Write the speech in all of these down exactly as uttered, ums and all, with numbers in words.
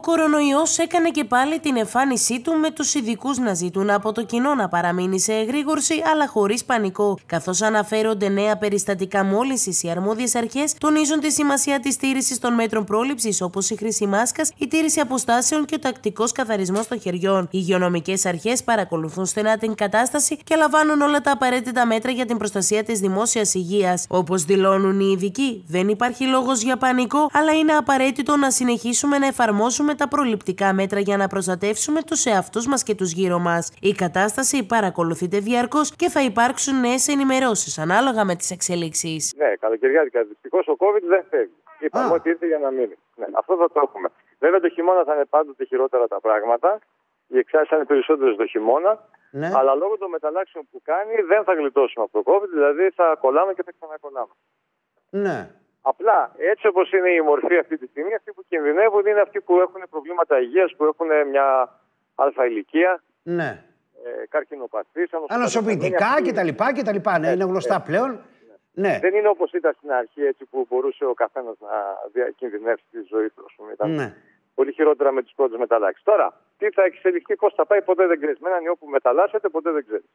κορονοϊός έκανε και πάλι την εμφάνισή του, με τους ειδικούς να ζητούν από το κοινό να παραμείνει σε εγρήγορση αλλά χωρίς πανικό. Καθώς αναφέρονται νέα περιστατικά μόλυνσης, οι αρμόδιες αρχές τονίζουν τη σημασία της τήρησης των μέτρων πρόληψης, όπως η χρήση μάσκας, η τήρηση αποστάσεων και ο τακτικός καθαρισμός των χεριών. Οι υγειονομικές αρχές παρακολουθούν στενά την κατάσταση και λαμβάνουν όλα τα απαραίτητα μέτρα για την προστασία της δημόσιας υγείας. Όπως δηλώνουν οι ειδικοί, δεν υπάρχει λόγος για πανικό, αλλά είναι απαραίτητο να συνεχίσουμε να εφαρμόσουμε τα προληπτικά μέτρα για να προστατεύσουμε τους εαυτούς μας και τους γύρω μας. Η κατάσταση παρακολουθείται διαρκώς και θα υπάρξουν νέες ενημερώσεις ανάλογα με τις εξελίξεις. Ναι, καλοκαιριάτικα. Δυστυχώς ο COVID δεν φεύγει. Είπαμε ότι ήρθε για να μείνει. Ναι, αυτό θα το έχουμε. Βέβαια το χειμώνα θα είναι πάντοτε χειρότερα τα πράγματα. Οι εξάσεις θα είναι περισσότερες το χειμώνα. Ναι. Αλλά λόγω των μεταλλάξεων που κάνει δεν θα γλιτώσουμε από το COVID, δηλαδή θα κολλάμε και θα ξανακολλάμε. Ναι. Απλά έτσι όπως είναι η μορφή αυτή τη στιγμή, αυτοί που κινδυνεύουν είναι αυτοί που έχουν προβλήματα υγείας, που έχουν μια αλφα ηλικία. Ναι. Ε, καρκινοπαθείς, ανοσοποιητικά κτλ. Ναι, είναι γνωστά ε, πλέον. Ναι. Ναι. Δεν είναι όπως ήταν στην αρχή, έτσι που μπορούσε ο καθένας να διακινδυνεύσει τη ζωή του. Ήταν ναι. πολύ χειρότερα με τις πρώτες μεταλλάξεις. Τώρα, τι θα εξελιχθεί, πώς θα πάει, ποτέ δεν ξέρεις. Με έναν ιό που μεταλλάσσεται, ποτέ δεν ξέρεις.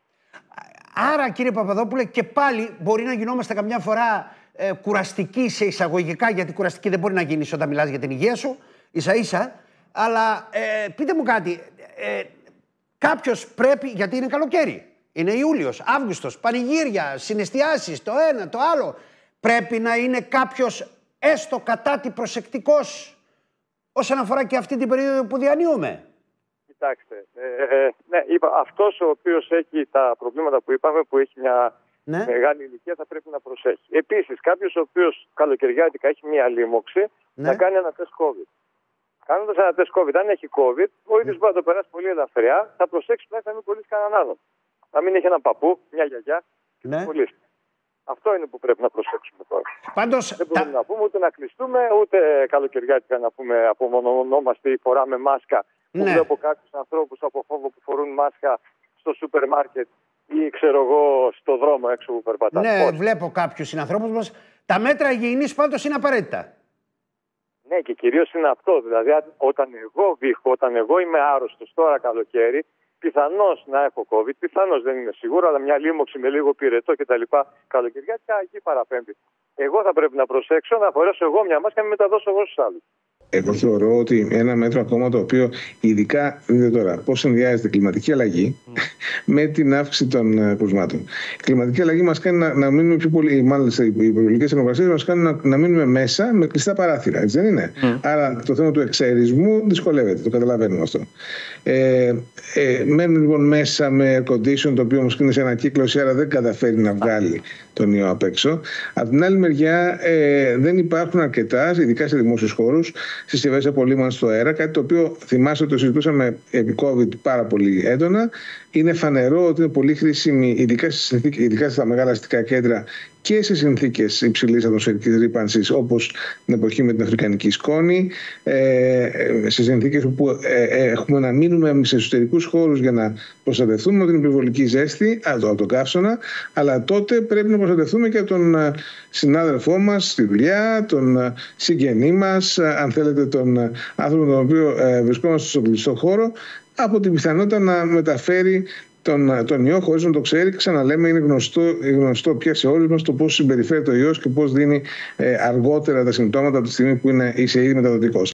Άρα, κύριε Παπαδόπουλε, και πάλι μπορεί να γινόμαστε καμιά φορά ε, κουραστικοί σε εισαγωγικά, γιατί κουραστική δεν μπορεί να γίνεις όταν μιλάς για την υγεία σου, ίσα-ίσα. Αλλά ε, πείτε μου κάτι. Ε, Κάποιος πρέπει, γιατί είναι καλοκαίρι, είναι Ιούλιος, Αύγουστος, πανηγύρια, συναισθιάσεις, το ένα, το άλλο. Πρέπει να είναι κάποιος έστω κατάτι προσεκτικός όσον αφορά και αυτή την περίοδο που διανύουμε. Κοιτάξτε, ε, ε, ναι, είπα, αυτός ο οποίος έχει τα προβλήματα που είπαμε, που έχει μια ναι. μεγάλη ηλικία, θα πρέπει να προσέχει. Επίσης, κάποιος ο οποίος καλοκαιριάτικα έχει μια λίμωξη, ναι. να κάνει ένα τεστ COVID. Κάνοντας ένα τεστ COVID, αν έχει COVID, ο ίδιος μπορεί να το περάσει πολύ ελαφριά, θα προσέξει να μην κολλήσει κανέναν άλλον. Να μην έχει έναν παππού, μια γιαγιά και να κολλήσει. Αυτό είναι που πρέπει να προσέξουμε τώρα. Πάντως, δεν μπορούμε τα... να πούμε ούτε να κλειστούμε, ούτε καλοκαιριάτικα να πούμε απομονωνόμαστε ή φοράμε μάσκα. Ναι. Που βλέπω κάποιους ανθρώπους από φόβο που φορούν μάσκα στο σούπερ μάρκετ ή ξέρω εγώ στο δρόμο έξω που περπατάνε. Ναι, Πώς. βλέπω κάποιους συνανθρώπους μας. Τα μέτρα υγιεινής πάντως είναι απαραίτητα. Ναι, και κυρίως είναι αυτό. Δηλαδή, όταν εγώ βήχω, όταν εγώ είμαι άρρωστος τώρα καλοκαίρι, πιθανώς να έχω COVID, πιθανώς δεν είναι σίγουρο, αλλά μια λίμωξη με λίγο πυρετό κτλ. Καλοκαιριάτικα εκεί παραπέμπει. Εγώ θα πρέπει να προσέξω να φορέσω εγώ μια μάσκα και να μεταδώσω εγώ στους άλλους. Εγώ θεωρώ ότι ένα μέτρο ακόμα το οποίο ειδικά, δείτε τώρα, πώς συνδυάζεται η κλιματική αλλαγή mm. με την αύξηση των κρουσμάτων. Η κλιματική αλλαγή μας κάνει να, να μείνουμε πιο πολύ, μάλλον οι υπερβολικές θερμοκρασίες μας κάνουν να, να μείνουμε μέσα με κλειστά παράθυρα, έτσι δεν είναι. Mm. Άρα το θέμα του εξαερισμού δυσκολεύεται, το καταλαβαίνουμε αυτό. Ε, ε, μένουν λοιπόν μέσα με air condition, το οποίο όμως είναι σε ανακύκλωση, άρα δεν καταφέρει να βγάλει τον ιό απ' έξω. Από την άλλη μεριά ε, δεν υπάρχουν αρκετά, ειδικά σε δημόσιους χώρους, συσκευές απολύμανσης στο αέρα, κάτι το οποίο θυμάστε ότι το συζητούσαμε επί COVID πάρα πολύ έντονα. Είναι φανερό ότι είναι πολύ χρήσιμη, ειδικά, ειδικά στα μεγάλα αστικά κέντρα και σε συνθήκες υψηλής ατμοσφαιρικής ρύπανσης, όπως την εποχή με την αφρικανική σκόνη, ε, σε συνθήκες όπου ε, έχουμε να μείνουμε σε εσωτερικούς χώρους για να προστατευτούμε από την υπερβολική ζέστη, από τον καύσωνα, αλλά τότε πρέπει να προστατευτούμε και από τον συνάδελφό μας στη δουλειά, τον συγγενή μας, αν θέλετε τον άνθρωπο τον οποίο ε, βρισκόμαστε στον κλειστό χώρο, από την πιθανότητα να μεταφέρει τον, τον ιό χωρίς να το ξέρει. Ξαναλέμε, είναι γνωστό, γνωστό πια σε όλους μας το πώς συμπεριφέρει το ιός και πώς δίνει ε, αργότερα τα συμπτώματα από τη στιγμή που είναι, είσαι ήδη μεταδοτικός.